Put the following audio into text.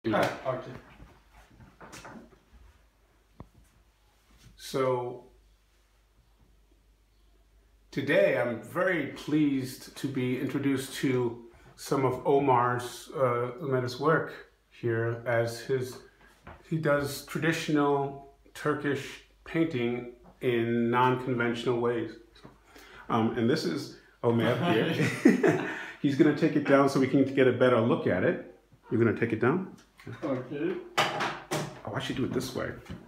Okay. So today I'm very pleased to be introduced to some of Ömer's work here, as he does traditional Turkish painting in non-conventional ways. And this is Omer here. He's going to take it down so we can get a better look at it. You're going to take it down? Okay. Oh, I should do it this way.